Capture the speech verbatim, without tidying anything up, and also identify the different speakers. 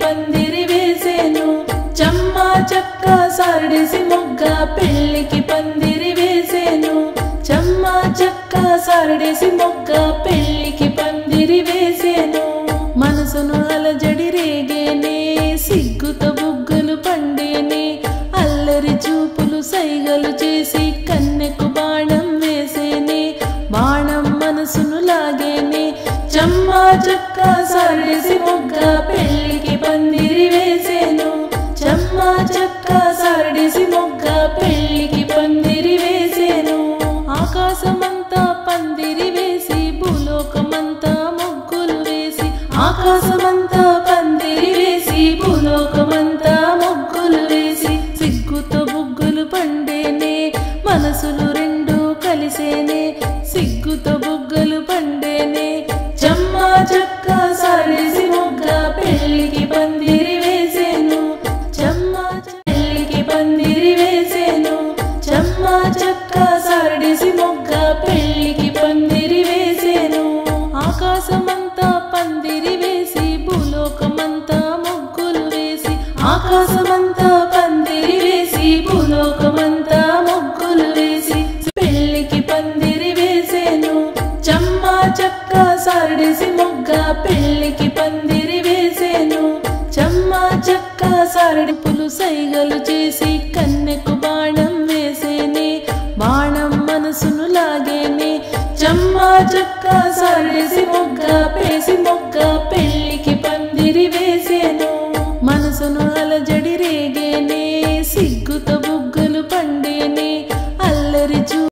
Speaker 1: పందిరి వేసేను చమ్మా చక్క సారడేసి మొగ్గ పెళ్లికి పందిరి వేసేను చమ్మా చక్క సారడేసి మొగ్గ పెళ్లికి పందిరి వేసేను మనసును అలజడి రేగేనే సిగ్గుతో బుగ్గలు పండేనే అల్లరి చూపులు సైగలు చేసి కన్నెకు బాణం వేసేనే బాణం మనసును లాగేనే చమ్మా చక్క సారడేసి మొగ్గ పెళ్లికి పందిరి వేసేను చమ్మా చక్క సారడేసి మొగ్గ పెళ్లికి పందిరి వేసేను ఆకాశమంతా పందిరి వేసి భూలోకమంతా ముగ్గులు వేసి ఆకాశమంతా పందిరి వేసి భూలోకమంతా ముగ్గులు వేసి సిగ్గుతో బుగ్గులు పండేనే మనసులు రెండు కలిసేనే సిగ్గుతో బుగ్గలు పండేనే చమ్మా చక్క సారడేసి మొగ్గ పెళ్లికి పందిరి వేసేను చమ్మా పెళ్లికి పందిరి వేసేను చమ్మా చక్క సారడేసి మొగ్గ పెళ్లికి పందిరి వేసేను ఆకాశమంతా పందిరి వేసి భూలోకమంతా ముగ్గులు వేసి ఆకాశమంతా పందిరి వేసి భూలోకమంతా ముగ్గులు వేసి పెళ్లికి పందిరి వేసేను చమ్మా చక్క సారడేసి మొగ్గ పెళ్లికి పందిరి వేసేను చమ్మా చక్క సారడిపులు సైగలు చేసి కన్నెకు బాణం వేసేనే బాణం మనసును లాగేనే చమ్మా చక్క సారడేసి మొగ్గ పేసి మొగ్గ పెళ్లికి పందిరి వే